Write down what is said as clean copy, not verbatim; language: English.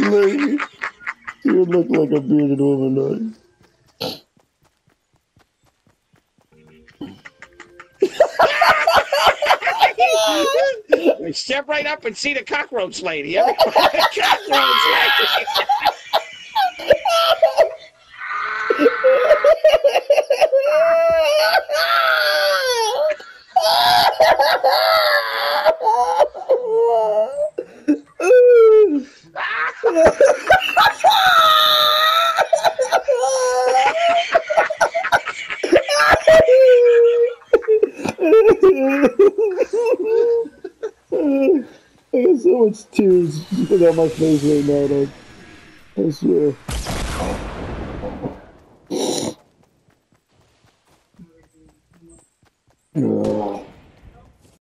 lady. You look like a bearded woman, Step right up and see the cockroach lady. Cockroach lady. I got so much tears on my face right now, though. I swear.